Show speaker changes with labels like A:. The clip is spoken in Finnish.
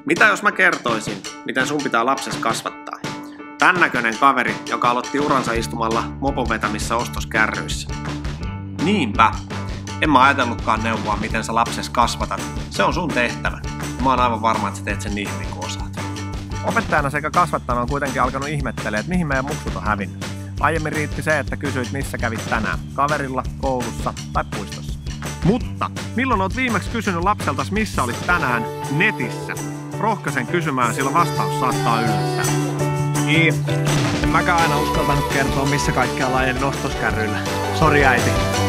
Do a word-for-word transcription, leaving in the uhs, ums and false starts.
A: Mitä jos mä kertoisin, miten sun pitää lapses kasvattaa? Tän näköinen kaveri, joka aloitti uransa istumalla mopon vetämissä ostoskärryissä. Niinpä. En mä ajatellutkaan neuvoa, miten sä lapses kasvatat. Se on sun tehtävä. Mä oon aivan varma, että sä teet sen niin hyvin kuin osaat.
B: Opettajana sekä kasvattajana on kuitenkin alkanut ihmettelemään, että mihin meidän muksut on hävinnyt. Aiemmin riitti se, että kysyit missä kävit tänään. Kaverilla, koulussa tai puistossa. Mutta milloin oot viimeksi kysynyt lapseltas missä olit tänään netissä? Rohkaisen kysymään, sillä vastaus saattaa yllättää.
C: Niin, en mäkään aina uskaltanut kertoa missä kaikkialla ajelin ostoskärryillä. Sori äiti.